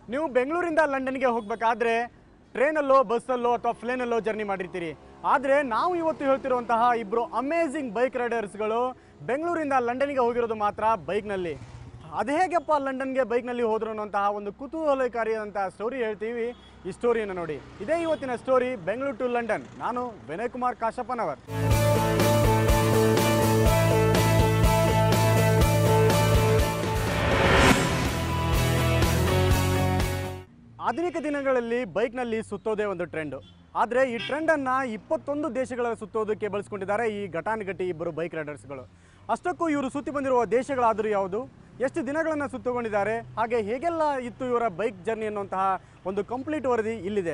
ನೀವು ಬೆಂಗಳೂರಿಂದ ಲಂಡನ್ಗೆ ಹೋಗಬೇಕಾದ್ರೆ ಟ್ರೈನಲ್ಲೋ ಬಸ್ಸಲ್ಲೋ ಅಥವಾ ಪ್ಲೇನಲ್ಲೋ ಜರ್ನಿ ಮಾಡಿರ್ತೀರಿ. ಆದರೆ ನಾವು ಇವತ್ತು ಹೇಳ್ತಿರುವಂತಹ ಇಬ್ಬರು ಅಮೇಝಿಂಗ್ ಬೈಕ್ ರೈಡರ್ಸ್ಗಳು ಬೆಂಗಳೂರಿಂದ ಲಂಡನ್ಗೆ ಹೋಗಿರೋದು ಮಾತ್ರ ಬೈಕ್ನಲ್ಲಿ. ಅದು ಹೇಗಪ್ಪ ಲಂಡನ್ಗೆ ಬೈಕ್ನಲ್ಲಿ ಹೋದ್ರು ಅನ್ನೋಂತಹ ಒಂದು ಕುತೂಹಲಕಾರಿಯಾದಂತಹ ಸ್ಟೋರಿ ಹೇಳ್ತೀವಿ. ಈ ಸ್ಟೋರಿಯನ್ನು ನೋಡಿ. ಇದೇ ಇವತ್ತಿನ ಸ್ಟೋರಿ, ಬೆಂಗಳೂರು ಟು ಲಂಡನ್. ನಾನು ವಿನಯ್ ಕುಮಾರ್ ಕಾಶಪ್ಪನವರ್. ಆಧುನಿಕ ದಿನಗಳಲ್ಲಿ ಬೈಕ್ನಲ್ಲಿ ಸುತ್ತೋದೇ ಒಂದು ಟ್ರೆಂಡು. ಆದರೆ ಈ ಟ್ರೆಂಡನ್ನು 21 ದೇಶಗಳ ಸುತ್ತೋದಕ್ಕೆ ಬಳಸ್ಕೊಂಡಿದ್ದಾರೆ ಈ ಘಟಾನುಘಟಿ ಇಬ್ಬರು ಬೈಕ್ ರೈಡರ್ಸ್ಗಳು. ಅಷ್ಟಕ್ಕೂ ಇವರು ಸುತ್ತಿ ಬಂದಿರುವ ದೇಶಗಳಾದರೂ ಯಾವುದು, ಎಷ್ಟು ದಿನಗಳನ್ನು ಸುತ್ತಕೊಂಡಿದ್ದಾರೆ, ಹಾಗೆ ಹೇಗೆಲ್ಲ ಇತ್ತು ಇವರ ಬೈಕ್ ಜರ್ನಿ ಅನ್ನುವಂತಹ ಒಂದು ಕಂಪ್ಲೀಟ್ ವರದಿ ಇಲ್ಲಿದೆ.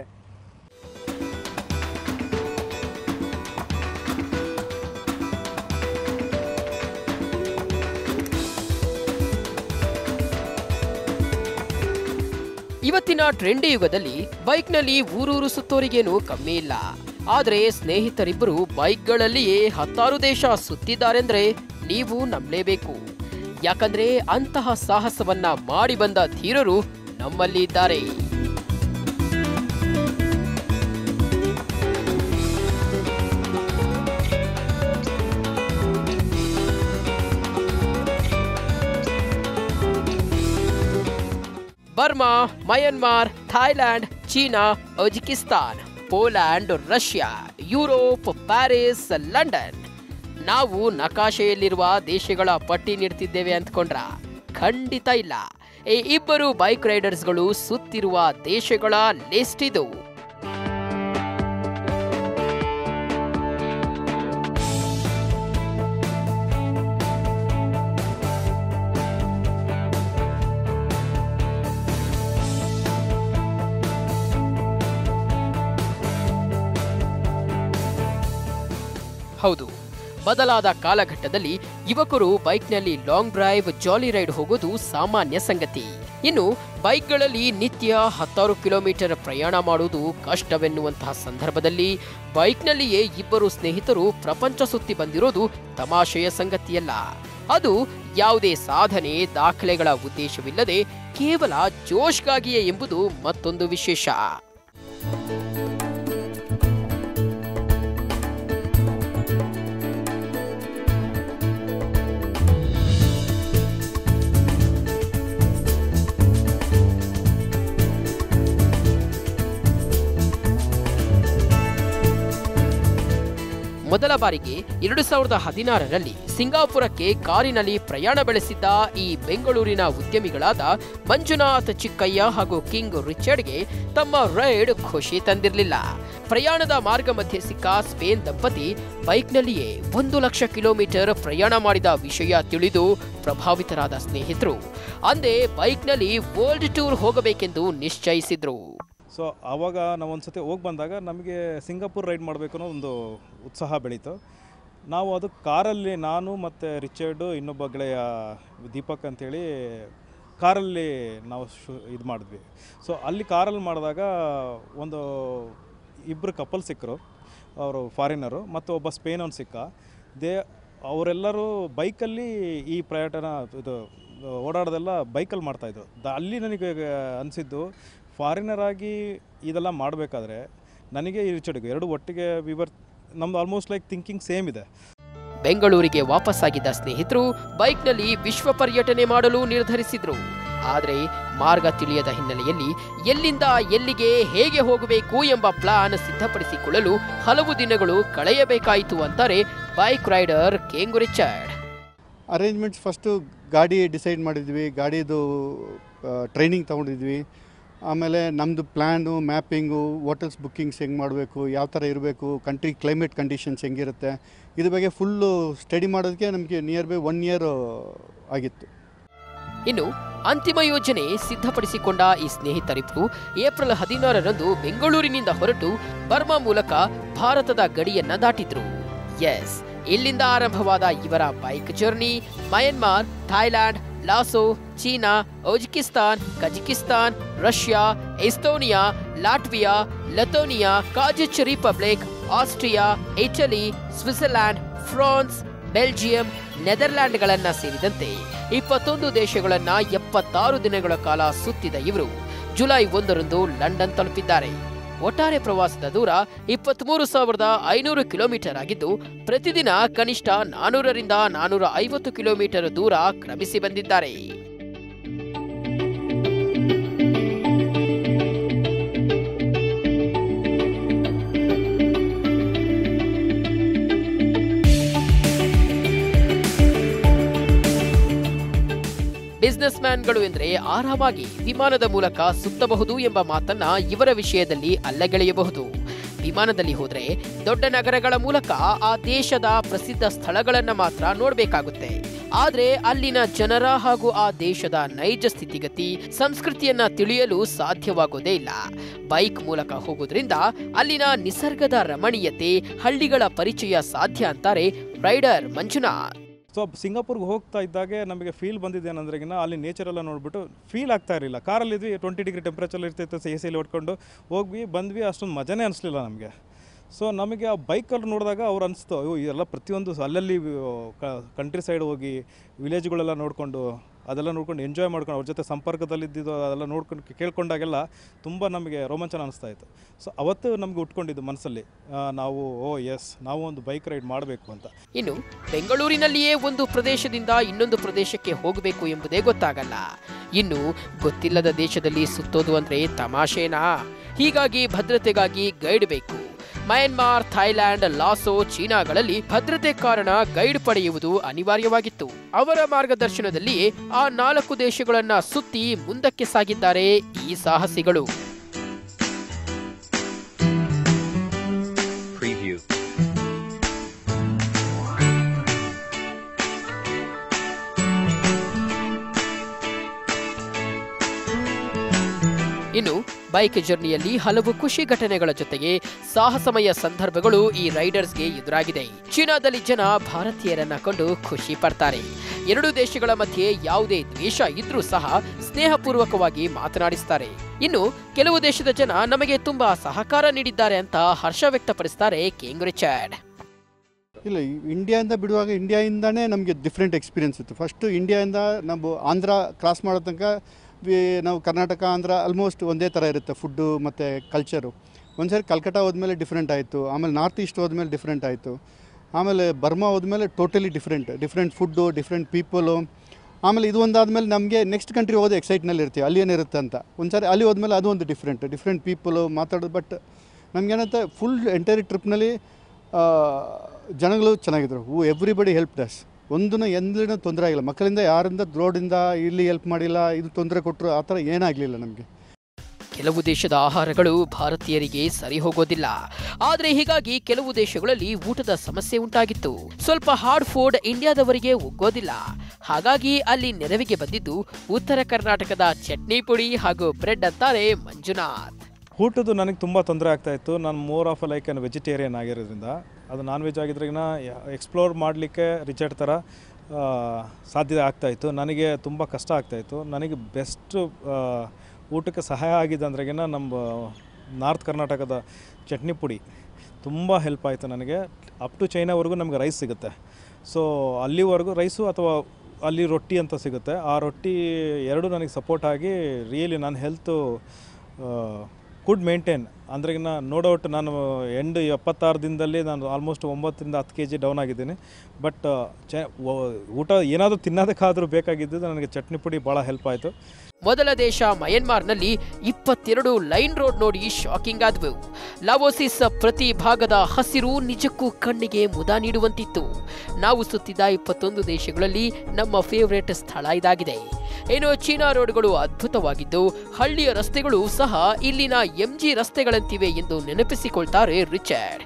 ಇವತ್ತಿನ ಟ್ರೆಂಡಿ ಯುಗದಲ್ಲಿ ಬೈಕ್ನಲ್ಲಿ ಊರೂರು ಸುತ್ತೋರಿಗೇನು ಕಮ್ಮಿ ಇಲ್ಲ. ಆದರೆ ಸ್ನೇಹಿತರಿಬ್ಬರು ಬೈಕ್ಗಳಲ್ಲಿಯೇ 10 ದೇಶ ಸುತ್ತಿದ್ದಾರೆಂದ್ರೆ ನೀವು ನಂಬಲೇಬೇಕು. ಯಾಕಂದ್ರೆ ಅಂತಹ ಸಾಹಸವನ್ನ ಮಾಡಿ ಬಂದ ಧೀರರು ನಮ್ಮಲ್ಲಿ ಇದ್ದಾರೆ. Burma, Myanmar, Thailand, China, Uzbekistan, Poland, Russia, Europe, Paris, London. ನಾವು ನಕಾಶೆಯಲ್ಲಿರುವ ದೇಶಗಳ ಪಟ್ಟಿ ನೀಡ್ತಿದ್ದೇವೆ ಅಂದ್ಕೊಂಡ್ರ? ಖಂಡಿತ ಇಲ್ಲ. ಈ ಇಬ್ಬರು ಬೈಕ್ ರೈಡರ್ಸ್ಗಳು ಸುತ್ತಿರುವ ದೇಶಗಳ ಲಿಸ್ಟ್ ಇದು. ಹೌದು, ಬದಲಾದ ಕಾಲಘಟ್ಟದಲ್ಲಿ ಯುವಕರು ಬೈಕ್ನಲ್ಲಿ ಲಾಂಗ್ ಡ್ರೈವ್, ಜಾಲಿ ರೈಡ್ ಹೋಗೋದು ಸಾಮಾನ್ಯ ಸಂಗತಿ. ಇನ್ನು ಬೈಕ್ಗಳಲ್ಲಿ ನಿತ್ಯ 10 ಕಿಲೋಮೀಟರ್ ಪ್ರಯಾಣ ಮಾಡುವುದು ಕಷ್ಟವೆನ್ನುವಂತಹ ಸಂದರ್ಭದಲ್ಲಿ ಬೈಕ್ನಲ್ಲಿಯೇ ಇಬ್ಬರು ಸ್ನೇಹಿತರು ಪ್ರಪಂಚ ಸುತ್ತಿ ಬಂದಿರೋದು ತಮಾಷೆಯ ಸಂಗತಿಯಲ್ಲ. ಅದು ಯಾವುದೇ ಸಾಧನೆ, ದಾಖಲೆಗಳ ಉದ್ದೇಶವಿಲ್ಲದೆ ಕೇವಲ ಜೋಶ್ಗಾಗಿಯೇ ಎಂಬುದು ಮತ್ತೊಂದು ವಿಶೇಷ. ಮೊದಲ ಬಾರಿಗೆ 2016ರಲ್ಲಿ ಸಿಂಗಾಪುರಕ್ಕೆ ಕಾರಿನಲ್ಲಿ ಪ್ರಯಾಣ ಬೆಳೆಸಿದ್ದ ಈ ಬೆಂಗಳೂರಿನ ಉದ್ಯಮಿಗಳಾದ ಮಂಜುನಾಥ್ ಚಿಕ್ಕಯ್ಯ ಹಾಗೂ ಕಿಂಗ್ ರಿಚರ್ಡ್ಗೆ ತಮ್ಮ ರೈಡ್ ಖುಷಿ ತಂದಿರಲಿಲ್ಲ. ಪ್ರಯಾಣದ ಮಾರ್ಗ ಮಧ್ಯೆ ಸಿಕ್ಕ ಸ್ಪೇನ್ ದಂಪತಿ ಬೈಕ್ನಲ್ಲಿಯೇ 1 ಲಕ್ಷ ಕಿಲೋಮೀಟರ್ ಪ್ರಯಾಣ ಮಾಡಿದ ವಿಷಯ ತಿಳಿದು ಪ್ರಭಾವಿತರಾದ ಸ್ನೇಹಿತರು ಅಂದೇ ಬೈಕ್ನಲ್ಲಿ ವರ್ಲ್ಡ್ ಟೂರ್ ಹೋಗಬೇಕೆಂದು ನಿಶ್ಚಯಿಸಿದ್ರು. ಸೊ ಆವಾಗ ನಾವು ಒಂದು ಸತಿ ಹೋಗಿ ಬಂದಾಗ ನಮಗೆ ಸಿಂಗಾಪುರ್ ರೈಡ್ ಮಾಡಬೇಕು ಅನ್ನೋ ಒಂದು ಉತ್ಸಾಹ ಬೆಳೀತು. ನಾವು ಅದು ಕಾರಲ್ಲಿ, ನಾನು ಮತ್ತು ರಿಚರ್ಡು, ಇನ್ನೊಬ್ಬ ಗೆಳೆಯ ದೀಪಕ್ ಅಂಥೇಳಿ ಕಾರಲ್ಲಿ ನಾವು ಇದು ಮಾಡಿದ್ವಿ. ಸೊ ಅಲ್ಲಿ ಕಾರಲ್ಲಿ ಮಾಡಿದಾಗ ಒಂದು ಇಬ್ಬರು ಕಪಲ್ ಸಿಕ್ಕರು, ಅವರು ಫಾರಿನರು, ಮತ್ತು ಒಬ್ಬ ಸ್ಪೇನವನು ಸಿಕ್ಕ. ಅವರೆಲ್ಲರೂ ಬೈಕಲ್ಲಿ ಈ ಪರ್ಯಟನ ಇದು ಓಡಾಡೋದೆಲ್ಲ ಬೈಕಲ್ಲಿ ಮಾಡ್ತಾಯಿದ್ರು. ಅಲ್ಲಿ ನನಗೆ ಅನಿಸಿದ್ದು, ಫಾರಿನರ್ ಆಗಿ ಇದೆಲ್ಲ ಮಾಡಬೇಕಾದ್ರೆ ನನಗೆ ಈ ರಿಚರ್ಡ್ಗೆ ಎರಡು ಒಟ್ಟಿಗೆ ನಮ್ದು ಆಲ್ಮೋಸ್ಟ್ ಲೈಕ್ ಥಿಂಕಿಂಗ್ ಸೇಮ್ ಇದೆ. ಬೆಂಗಳೂರಿಗೆ ವಾಪಸ್ಸಾಗಿದ್ದ ಸ್ನೇಹಿತರು ಬೈಕ್ನಲ್ಲಿ ವಿಶ್ವ ಪರ್ಯಟನೆ ಮಾಡಲು ನಿರ್ಧರಿಸಿದ್ರು. ಆದರೆ ಮಾರ್ಗ ತಿಳಿಯದ ಹಿನ್ನೆಲೆಯಲ್ಲಿ ಎಲ್ಲಿಂದ ಎಲ್ಲಿಗೆ ಹೇಗೆ ಹೋಗಬೇಕು ಎಂಬ ಪ್ಲಾನ್ ಸಿದ್ಧಪಡಿಸಿಕೊಳ್ಳಲು ಹಲವು ದಿನಗಳು ಕಳೆಯಬೇಕಾಯಿತು ಅಂತಾರೆ bike rider King Richard. Arrangements first ಗಾಡಿ ಡಿಸೈಡ್ ಮಾಡಿದ್ವಿ, ಗಾಡಿದು ಟ್ರೈನಿಂಗ್ ತೊಗೊಂಡಿದ್ವಿ. ಆಮೇಲೆ ನಮ್ಮದು ಪ್ಲ್ಯಾನು, ಮ್ಯಾಪಿಂಗು, ಹೋಟೆಲ್ಸ್ ಬುಕ್ಕಿಂಗ್ಸ್ ಹೆಂಗೆ ಮಾಡಬೇಕು, ಯಾವ ಥರ ಇರಬೇಕು, ಕಂಟ್ರಿ ಕ್ಲೈಮೇಟ್ ಕಂಡೀಷನ್ಸ್ ಹೆಂಗಿರುತ್ತೆ, ಇದ್ರ ಬಗ್ಗೆ ಫುಲ್ಲು ಸ್ಟಡಿ ಮಾಡೋದಕ್ಕೆ ನಮಗೆ ನಿಯರ್ ಬೈ 1 ಇಯರ್ ಆಗಿತ್ತು. ಇನ್ನು ಅಂತಿಮ ಯೋಜನೆ ಸಿದ್ಧಪಡಿಸಿಕೊಂಡ ಈ ಸ್ನೇಹಿತರಿಬ್ಬರು ಏಪ್ರಿಲ್ 16ರಂದು ಬೆಂಗಳೂರಿನಿಂದ ಹೊರಟು ಬರ್ಮಾ ಮೂಲಕ ಭಾರತದ ಗಡಿಯನ್ನ ದಾಟಿದ್ರು. ಎಸ್, ಇಲ್ಲಿಂದ ಆರಂಭವಾದ ಇವರ bike journey Myanmar, Thailand, Laos, China, Uzbekistan, Kazakhstan, Russia, Estonia, Latvia, Lithuania, Czech Republic, Austria, Italy, Switzerland, France, Belgium, ನೆದರ್ಲ್ಯಾಂಡ್ಗಳನ್ನ ಸೇರಿದಂತೆ 21 ದೇಶಗಳನ್ನ 76 ದಿನಗಳ ಕಾಲ ಸುತ್ತಿದ ಇವರು ಜುಲೈ 1ರಂದು ಲಂಡನ್ ತಲುಪಿದ್ದಾರೆ. ಒಟ್ಟಾರೆ ಪ್ರವಾಸದ ದೂರ 23,500 ಕಿಲೋಮೀಟರ್ ಆಗಿದ್ದು ಪ್ರತಿದಿನ ಕನಿಷ್ಠ 400ರಿಂದ 450 ಕಿಲೋಮೀಟರ್ ದೂರ ಕ್ರಮಿಸಿ ಬಂದಿದ್ದಾರೆ. ಬಿಸಿನೆಸ್ ಮ್ಯಾನ್ಗಳು ಎಂದರೆ ಆರಾಮಾಗಿ ವಿಮಾನದ ಮೂಲಕ ಸುತ್ತಬಹುದು ಎಂಬ ಮಾತನ್ನ ಇವರ ವಿಷಯದಲ್ಲಿ ಅಲ್ಲಗೆಳೆಯಬಹುದು. ವಿಮಾನದಲ್ಲಿ ಹೋದ್ರೆ ದೊಡ್ಡ ನಗರಗಳ ಮೂಲಕ ಆ ದೇಶದ ಪ್ರಸಿದ್ಧ ಸ್ಥಳಗಳನ್ನ ಮಾತ್ರ ನೋಡಬೇಕಾಗುತ್ತೆ. ಆದ್ರೆ ಅಲ್ಲಿನ ಜನರ ಹಾಗೂ ಆ ದೇಶದ ನೈಜ ಸ್ಥಿತಿಗತಿ ಸಂಸ್ಕೃತಿಯನ್ನ ತಿಳಿಯಲು ಸಾಧ್ಯವಾಗೋದೇ ಇಲ್ಲ. ಬೈಕ್ ಮೂಲಕ ಹೋಗೋದ್ರಿಂದ ಅಲ್ಲಿನ ನಿಸರ್ಗದ ರಮಣೀಯತೆ, ಹಳ್ಳಿಗಳ ಪರಿಚಯ ಸಾಧ್ಯ ಅಂತಾರೆ ರೈಡರ್ ಮಂಜುನಾಥ್. ಸೊ ಸಿಂಗಾಪುರ್ಗೆ ಹೋಗ್ತಾ ಇದ್ದಾಗೆ ನಮಗೆ ಫೀಲ್ ಬಂದಿದೆ ಏನಂದ್ರೆಗಿನ ಅಲ್ಲಿ ನೇಚರೆಲ್ಲ ನೋಡಿಬಿಟ್ಟು ಫೀಲ್ ಆಗ್ತಾ ಇರಲಿಲ್ಲ. ಕಾರಲ್ಲಿದ್ವಿ 20 ಡಿಗ್ರಿ ಟೆಂಪ್ರೇಚರ್ ಇರ್ತಿತ್ತು, AC ಹೊಡ್ಕೊಂಡು ಹೋಗ್ವಿ ಬಂದ್ವಿ, ಅಷ್ಟೊಂದು ಮಜಾನೇ ಅನಿಸ್ಲಿಲ್ಲ ನಮಗೆ. ಸೊ ನಮಗೆ ಆ ಬೈಕಲ್ಲಿ ನೋಡಿದಾಗ ಅವ್ರು ಅನಿಸ್ತು ಇದೆಲ್ಲ ಪ್ರತಿಯೊಂದು ಅಲ್ಲಲ್ಲಿ ಕಂಟ್ರಿ ಸೈಡ್ ಹೋಗಿ ವಿಲೇಜ್ಗಳೆಲ್ಲ ನೋಡಿಕೊಂಡು ಅದೆಲ್ಲ ನೋಡ್ಕೊಂಡು ಎಂಜಾಯ್ ಮಾಡ್ಕೊಂಡು ಅವ್ರ ಜೊತೆ ಸಂಪರ್ಕದಲ್ಲಿದ್ದು ಅದೆಲ್ಲ ನೋಡ್ಕೊಂಡು ಕೇಳ್ಕೊಂಡಾಗೆಲ್ಲ ತುಂಬ ನಮಗೆ ರೋಮಾಂಚನ ಅನಿಸ್ತಾ ಇತ್ತು. ಸೊ ಅವತ್ತು ನಮಗೆ ಉಟ್ಕೊಂಡಿದ್ದು ಮನಸ್ಸಲ್ಲಿ ನಾವು ನಾವು ಒಂದು ಬೈಕ್ ರೈಡ್ ಮಾಡಬೇಕು ಅಂತ. ಇನ್ನು ಬೆಂಗಳೂರಿನಲ್ಲಿಯೇ ಒಂದು ಪ್ರದೇಶದಿಂದ ಇನ್ನೊಂದು ಪ್ರದೇಶಕ್ಕೆ ಹೋಗಬೇಕು ಎಂಬುದೇ ಗೊತ್ತಾಗಲ್ಲ. ಇನ್ನು ಗೊತ್ತಿಲ್ಲದ ದೇಶದಲ್ಲಿ ಸುತ್ತೋದು ಅಂದ್ರೆ ತಮಾಷೆನಾ? ಹೀಗಾಗಿ ಭದ್ರತೆಗಾಗಿ ಗೈಡ್ ಬೇಕು. ಮಯನ್ಮಾರ್, ಥೈಲ್ಯಾಂಡ್, ಲಾಸೋ, ಚೀನಾಗಳಲ್ಲಿ ಭದ್ರತೆ ಕಾರಣ ಗೈಡ್ ಪಡೆಯುವುದು ಅನಿವಾರ್ಯವಾಗಿತ್ತು. ಅವರ ಮಾರ್ಗದರ್ಶನದಲ್ಲಿಯೇ ಆ 4 ದೇಶಗಳನ್ನ ಸುತ್ತಿ ಮುಂದಕ್ಕೆ ಸಾಗಿದ್ದಾರೆ ಈ ಸಾಹಸಿಗಳು. ಇನ್ನು ಬೈಕ್ ಜರ್ನಿಯಲ್ಲಿ ಹಲವು ಖುಷಿ ಘಟನೆಗಳ ಜೊತೆಗೆ ಸಾಹಸಮಯ ಸಂದರ್ಭಗಳು ಈ ರೈಡರ್ಸ್ಗೆ ಎದುರಾಗಿದೆ. ಚೀನಾದಲ್ಲಿ ಜನ ಭಾರತೀಯರನ್ನ ಕಂಡು ಖುಷಿ ಪಡ್ತಾರೆ. 2 ದೇಶಗಳ ಮಧ್ಯೆ ಯಾವುದೇ ದ್ವೇಷ ಇದ್ರೂ ಸಹ ಸ್ನೇಹಪೂರ್ವಕವಾಗಿ ಮಾತನಾಡಿಸ್ತಾರೆ. ಇನ್ನು ಕೆಲವು ದೇಶದ ಜನ ನಮಗೆ ತುಂಬಾ ಸಹಕಾರ ನೀಡಿದ್ದಾರೆ ಅಂತ ಹರ್ಷ ವ್ಯಕ್ತಪಡಿಸ್ತಾರೆ ಕಿಂಗ್ ರಿಚರ್ಡ್. ಇಲ್ಲ, ಇಂಡಿಯಾದಿಂದ ಬಿಡುವಾಗ ಇಂಡಿಯಾಯಿಂದನೇ ನಮಗೆ ಡಿಫ್ರೆಂಟ್ ಎಕ್ಸ್ಪೀರಿಯನ್ಸ್ ಇತ್ತು. ಫಸ್ಟು ಇಂಡಿಯಾದಿಂದ ನಾವು ಆಂಧ್ರ ಕ್ರಾಸ್ ಮಾಡೋ ತನಕ ನಾವು ಕರ್ನಾಟಕ, ಆಂಧ್ರ ಆಲ್ಮೋಸ್ಟ್ ಒಂದೇ ಥರ ಇರುತ್ತೆ ಫುಡ್ಡು ಮತ್ತು ಕಲ್ಚರು. ಒಂದು ಸಾರಿ ಕಲ್ಕಟ್ಟ ಹೋದ್ಮೇಲೆ ಡಿಫ್ರೆಂಟ್ ಆಯಿತು, ಆಮೇಲೆ ನಾರ್ತ್ ಈಸ್ಟ್ ಹೋದ್ಮೇಲೆ ಡಿಫ್ರೆಂಟ್ ಆಯಿತು, ಆಮೇಲೆ ಬರ್ಮಾ ಹೋದ್ಮೇಲೆ totally different food, different people. ಆಮೇಲೆ ಇದು ಒಂದಾದಮೇಲೆ ನಮಗೆ ನೆಕ್ಸ್ಟ್ ಕಂಟ್ರಿ ಹೋದ ಎಕ್ಸೈಟ್ನಲ್ಲಿ ಇರ್ತೀವಿ, ಅಲ್ಲಿ ಏನಿರುತ್ತೆ ಅಂತ. ಒಂದು ಸಾರಿ ಅಲ್ಲಿ ಹೋದ್ಮೇಲೆ ಅದು ಒಂದು ಡಿಫ್ರೆಂಟ್ ಪೀಪಲು ಮಾತಾಡೋದು. ಬಟ್ ನಮಗೇನಂತ ಫುಲ್ ಎಂಟೈರ್ ಟ್ರಿಪ್ನಲ್ಲಿ ಜನಗಳು ಚೆನ್ನಾಗಿದ್ರು. Everybody help does. ಒಂದೂ ಎಂದಿನ ತೊಂದರೆ ಆಗಿಲ್ಲ. ಮಕ್ಕಳಿಂದ ಯಾರಿಂದ ರೋಡಿಂದ ಇಲ್ಲಿ ಹೆಲ್ಪ್ ಮಾಡಿಲ್ಲ, ಇದು ತೊಂದರೆ ಕೊಟ್ಟರು, ಆ ಥರ ಏನಾಗಲಿಲ್ಲ ನಮಗೆ. ಕೆಲವು ದೇಶದ ಆಹಾರಗಳು ಭಾರತೀಯರಿಗೆ ಸರಿ ಹೋಗೋದಿಲ್ಲ. ಆದರೆ ಹೀಗಾಗಿ ಕೆಲವು ದೇಶಗಳಲ್ಲಿ ಊಟದ ಸಮಸ್ಯೆ ಉಂಟಾಗಿತ್ತು. ಸ್ವಲ್ಪ ಹಾರ್ಡ್ ಫುಡ್ ಇಂಡಿಯಾದವರಿಗೆ ಒಗ್ಗೋದಿಲ್ಲ. ಹಾಗಾಗಿ ಅಲ್ಲಿ ನೆರವಿಗೆ ಬಂದಿದ್ದು ಉತ್ತರ ಕರ್ನಾಟಕದ ಚಟ್ನಿ ಪುಡಿ ಹಾಗೂ ಬ್ರೆಡ್ ಅಂತಾರೆ ಮಂಜುನಾಥ್. ಊಟದ್ದು ನನಗೆ ತುಂಬ ತೊಂದರೆ ಆಗ್ತಾಯಿತ್ತು. ನಾನು ಮೋರ್ ಆಫ್ ಲೈಕ್ ವೆಜಿಟೇರಿಯನ್ ಆಗಿರೋದ್ರಿಂದ, ಅದು ನಾನ್ ವೆಜ್ ಆಗಿದ್ರಿಗಿನ ಎಕ್ಸ್ಪ್ಲೋರ್ ಮಾಡಲಿಕ್ಕೆ ರಿಚರ್ಡ್ ಥರ ಸಾಧ್ಯ ಆಗ್ತಾಯಿತ್ತು. ನನಗೆ ತುಂಬ ಕಷ್ಟ ಆಗ್ತಾಯಿತ್ತು. ನನಗೆ ಬೆಸ್ಟು ಊಟಕ್ಕೆ ಸಹಾಯ ಆಗಿದೆ ಅಂದ್ರೆಗಿನ ನಮ್ಮ ನಾರ್ತ್ ಕರ್ನಾಟಕದ ಚಟ್ನಿ ಪುಡಿ ತುಂಬ ಹೆಲ್ಪ್ ಆಯಿತು ನನಗೆ. ಅಪ್ ಟು ಚೈನಾವರೆಗೂ ನಮಗೆ ರೈಸ್ ಸಿಗುತ್ತೆ. ಸೊ ಅಲ್ಲಿವರೆಗೂ ರೈಸು ಅಥವಾ ಅಲ್ಲಿ ರೊಟ್ಟಿ ಅಂತ ಸಿಗುತ್ತೆ. ಆ ರೊಟ್ಟಿ ಎರಡೂ ನನಗೆ ಸಪೋರ್ಟ್ ಆಗಿ ರಿಯಲಿ ನನ್ನ ಹೆಲ್ತು ಕುಡ್ ಮೇಂಟೈನ್. ಅಂದ್ರೆಗಿನ ನೋ ಡೌಟ್ ನಾನು 76 ದಿನದಲ್ಲಿ ನಾನು ಆಲ್ಮೋಸ್ಟ್ 9ರಿಂದ 10 kg ಡೌನ್ ಆಗಿದ್ದೀನಿ. ಬಟ್ ಊಟ ಏನಾದರೂ ತಿನ್ನೋದಕ್ಕಾದರೂ ಬೇಕಾಗಿದ್ದು ನನಗೆ ಚಟ್ನಿ ಪುಡಿ ಭಾಳ ಹೆಲ್ಪ್ ಆಯಿತು. ಮೊದಲ ದೇಶ ಮಯನ್ಮಾರ್ನಲ್ಲಿ 22 ಲೈನ್ ರೋಡ್ ನೋಡಿ ಶಾಕಿಂಗ್ ಆದವು. ಲಾವೋಸಿಸ್ ಪ್ರತಿ ಭಾಗದ ಹಸಿರು ನಿಜಕ್ಕೂ ಕಣ್ಣಿಗೆ ಮುದ ನೀಡುವಂತಿತ್ತು. ನಾವು ಸುತ್ತಿದ 21 ದೇಶಗಳಲ್ಲಿ ನಮ್ಮ ಫೇವರೇಟ್ ಸ್ಥಳ ಇದಾಗಿದೆ. ಏನೋ ಚೀನಾ ರೋಡ್ಗಳು ಅದ್ಭುತವಾಗಿದ್ದು ಹಳ್ಳಿಯ ರಸ್ತೆಗಳು ಸಹ ಇಲ್ಲಿನ MG ರಸ್ತೆಗಳಂತಿವೆ ಎಂದು ನೆನಪಿಸಿಕೊಳ್ತಾರೆ ರಿಚರ್ಡ್.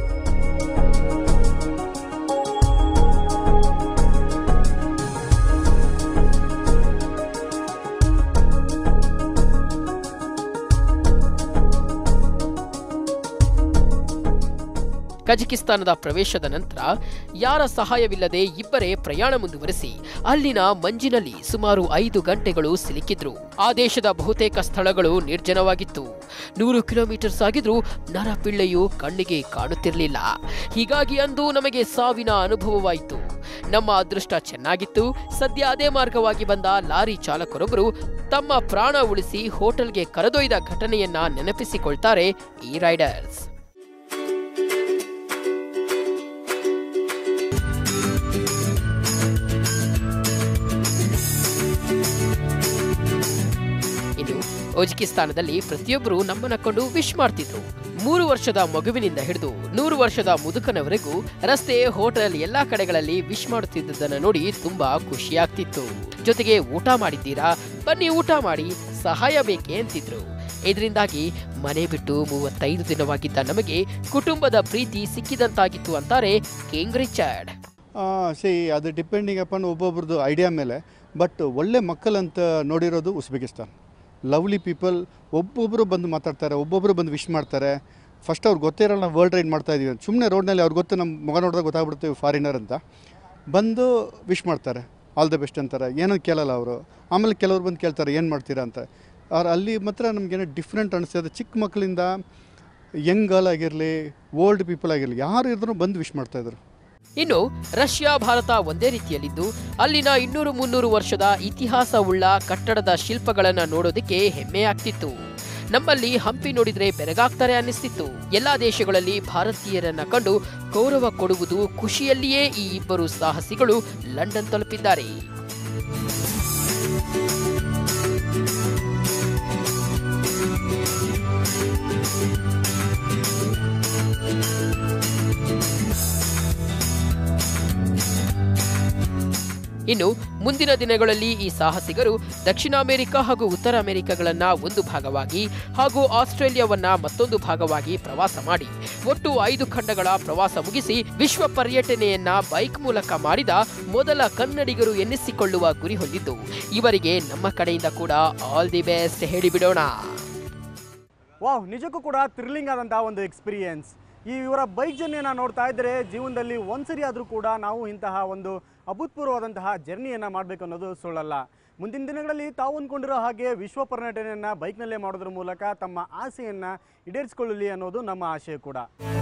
ಕಜಕಿಸ್ತಾನದ ಪ್ರವೇಶದ ನಂತರ ಯಾರ ಸಹಾಯವಿಲ್ಲದೆ ಇಬ್ಬರೇ ಪ್ರಯಾಣ ಮುಂದುವರೆಸಿ ಅಲ್ಲಿನ ಮಂಜಿನಲ್ಲಿ ಸುಮಾರು 5 ಗಂಟೆಗಳು ಸಿಲುಕಿದ್ರು. ಆ ದೇಶದ ಬಹುತೇಕ ಸ್ಥಳಗಳು ನಿರ್ಜನವಾಗಿತ್ತು. 100 ಕಿಲೋಮೀಟರ್ ಸಾಗಿದ್ರೂ ನರಪಿಳ್ಳೆಯು ಕಣ್ಣಿಗೆ ಕಾಣುತ್ತಿರಲಿಲ್ಲ. ಹೀಗಾಗಿ ಅಂದು ನಮಗೆ ಸಾವಿನ ಅನುಭವವಾಯಿತು. ನಮ್ಮ ಅದೃಷ್ಟ ಚೆನ್ನಾಗಿತ್ತು. ಸದ್ಯ ಅದೇ ಮಾರ್ಗವಾಗಿ ಬಂದ ಲಾರಿ ಚಾಲಕರೊಬ್ಬರು ತಮ್ಮ ಪ್ರಾಣ ಉಳಿಸಿ ಹೋಟೆಲ್ಗೆ ಕರೆದೊಯ್ದ ಘಟನೆಯನ್ನ ನೆನಪಿಸಿಕೊಳ್ತಾರೆ ಈ ರೈಡರ್ಸ್. ಉಜ್ಕಿಸ್ತಾನದಲ್ಲಿ ಪ್ರತಿಯೊಬ್ಬರು ನಮ್ಮನ್ನ ಕೊಂಡು ವಿಶ್ ಮಾಡ್ತಿದ್ರು. 3 ವರ್ಷದ ಮಗುವಿನಿಂದ ಹಿಡಿದು 100 ವರ್ಷದ ಮುದುಕನವರೆಗೂ ರಸ್ತೆ, ಹೋಟೆಲ್ ಎಲ್ಲಾ ಕಡೆಗಳಲ್ಲಿ ವಿಶ್ ಮಾಡುತ್ತಿದ್ದದನ್ನ ನೋಡಿ ತುಂಬಾ ಖುಷಿಯಾಗ್ತಿತ್ತು. ಜೊತೆಗೆ ಊಟ ಮಾಡಿದ್ದೀರಾ, ಬನ್ನಿ ಊಟ ಮಾಡಿ, ಸಹಾಯ ಬೇಕೆ ಅಂತಿದ್ರು. ಇದರಿಂದಾಗಿ ಮನೆ ಬಿಟ್ಟು 35 ದಿನವಾಗಿದ್ದ ನಮಗೆ ಕುಟುಂಬದ ಪ್ರೀತಿ ಸಿಕ್ಕಿದಂತಾಗಿತ್ತು ಅಂತಾರೆ ಕಿಂಗ್ ರಿಚರ್ಡ್. ಅದು ಡಿಪೆಂಡಿಂಗ್ ಅಪಾನ್ ಒಬ್ಬೊಬ್ರದ್ದು ಐಡಿಯಾ ಮೇಲೆ. ಬಟ್ ಒಳ್ಳೆ ಮಕ್ಕಳಂತ ನೋಡಿರೋದು ಉಜ್ಬೇಕಿಸ್ತಾನ್. ಲವ್ಲಿ ಪೀಪಲ್, ಒಬ್ಬೊಬ್ಬರು ಬಂದು ಮಾತಾಡ್ತಾರೆ, ಒಬ್ಬೊಬ್ಬರು ಬಂದು ವಿಶ್ ಮಾಡ್ತಾರೆ. ಫಸ್ಟ್ ಅವ್ರಿಗೆ ಗೊತ್ತೇ ಇರಲ್ಲ ನಾವು ವರ್ಲ್ಡ್ ರೈಡ್ ಮಾಡ್ತಾ ಇದ್ದೀವಿ. ಸುಮ್ಮನೆ ರೋಡ್ನಲ್ಲಿ ಅವ್ರಿಗೆ ಗೊತ್ತು, ನಮ್ಮ ಮಗ ನೋಡಿದಾಗ ಗೊತ್ತಾಗ್ಬಿಡ್ತೀವಿ ಫಾರಿನರ್ ಅಂತ. ಬಂದು ವಿಶ್ ಮಾಡ್ತಾರೆ, ಆಲ್ ದ ಬೆಸ್ಟ್ ಅಂತಾರೆ, ಏನೋ ಕೇಳಲ್ಲ ಅವರು. ಆಮೇಲೆ ಕೆಲವ್ರು ಬಂದು ಕೇಳ್ತಾರೆ ಏನು ಮಾಡ್ತೀರಾ ಅಂತ. ಅವ್ರು ಅಲ್ಲಿ ಮಾತ್ರ ನಮಗೇನೋ ಡಿಫ್ರೆಂಟ್ ಅನಿಸ್ತದೆ. ಚಿಕ್ಕ ಮಕ್ಕಳಿಂದ ಯಂಗ್ ಗರ್ಲ್ ಆಗಿರಲಿ, ಓಲ್ಡ್ ಪೀಪಲ್ ಆಗಿರಲಿ, ಯಾರು ಇದ್ರೂ ಬಂದು ವಿಶ್ ಮಾಡ್ತಾಯಿದ್ರು. ಇನ್ನು ರಷ್ಯಾ, ಭಾರತ ಒಂದೇ ರೀತಿಯಲ್ಲಿದ್ದು ಅಲ್ಲಿನ 200-300 ವರ್ಷದ ಇತಿಹಾಸವುಳ್ಳ ಕಟ್ಟಡದ ಶಿಲ್ಪಗಳನ್ನ ನೋಡೋದಕ್ಕೆ ಹೆಮ್ಮೆ ಆಗ್ತಿತ್ತು. ನಮ್ಮಲ್ಲಿ ಹಂಪಿ ನೋಡಿದ್ರೆ ಬೆರಗಾಗ್ತಾರೆ ಅನ್ನಿಸ್ತಿತ್ತು. ಎಲ್ಲಾ ದೇಶಗಳಲ್ಲಿ ಭಾರತೀಯರನ್ನ ಕಂಡು ಗೌರವ ಕೊಡುವುದು ಖುಷಿಯಲ್ಲಿಯೇ ಈ ಇಬ್ಬರು ಸಾಹಸಿಗಳು ಲಂಡನ್ ತಲುಪಿದ್ದಾರೆ. ಇನ್ನು ಮುಂದಿನ ದಿನಗಳಲ್ಲಿ ಈ ಸಾಹಸಿಗರು ದಕ್ಷಿಣ ಅಮೆರಿಕ ಹಾಗೂ ಉತ್ತರ ಅಮೆರಿಕಗಳನ್ನ ಒಂದು ಭಾಗವಾಗಿ ಹಾಗೂ ಆಸ್ಟ್ರೇಲಿಯಾವನ್ನ ಮತ್ತೊಂದು ಭಾಗವಾಗಿ ಪ್ರವಾಸ ಮಾಡಿ ಒಟ್ಟು 5 ಖಂಡಗಳ ಪ್ರವಾಸ ಮುಗಿಸಿ ವಿಶ್ವ ಪರ್ಯಟನೆಯನ್ನ ಬೈಕ್ ಮೂಲಕ ಮಾಡಿದ ಮೊದಲ ಕನ್ನಡಿಗರು ಎನ್ನಿಸಿಕೊಳ್ಳುವ ಗುರಿ ಹೊಂದಿದ್ದು ಇವರಿಗೆ ನಮ್ಮ ಕಡೆಯಿಂದ ಕೂಡ ಆಲ್ ದಿ ಬೆಸ್ಟ್ ಹೇಳಿಬಿಡೋಣ. ವಾವ್, ನಿಜಕ್ಕೂ ಕೂಡ ಥ್ರಿಲ್ಲಿಂಗ್ ಆದಂತಹ ಒಂದು ಎಕ್ಸ್ಪೀರಿಯನ್ಸ್. ಇವರ ಬೈಕ್ ಜರ್ನಿಯನ್ನು ನೋಡ್ತಾ ಇದ್ದರೆ ಜೀವನದಲ್ಲಿ ಒಂದ್ಸರಿ ಆದರೂ ಕೂಡ ನಾವು ಇಂತಹ ಒಂದು ಅಭೂತಪೂರ್ವವಾದಂತಹ ಜರ್ನಿಯನ್ನು ಮಾಡಬೇಕು ಅನ್ನೋದು ಸುಳ್ಳಲ್ಲ. ಮುಂದಿನ ದಿನಗಳಲ್ಲಿ ತಾವು ಅಂದ್ಕೊಂಡಿರೋ ಹಾಗೆ ವಿಶ್ವ ಪರ್ಯಟನೆಯನ್ನು ಬೈಕ್ನಲ್ಲೇ ಮಾಡೋದ್ರ ಮೂಲಕ ತಮ್ಮ ಆಸೆಯನ್ನು ಈಡೇರಿಸಿಕೊಳ್ಳಲಿ ಅನ್ನೋದು ನಮ್ಮ ಆಶಯ ಕೂಡ.